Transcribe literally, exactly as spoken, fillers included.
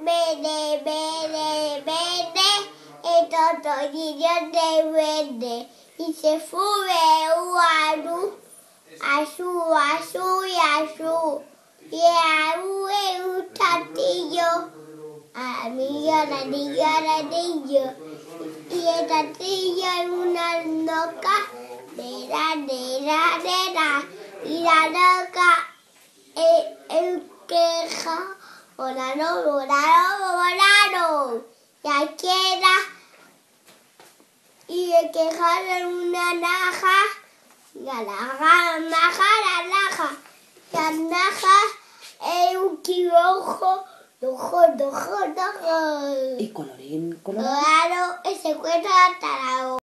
verde, verde, verde, el totorrillo de verde. Y se sube un azul, azul, azul y azul. Y azul es un castillo, amigo, anillo, anillo. Y el castillo es una loca, de la, de la, de la. Y la loca es el queja, volando, volando, volando. Y aquí era, y el queja es una naja, la naja, naja, la naja. La naja es un quirojo, rojo, rojo, rojo. Y colorín colorado. Claro, ese cuento hasta la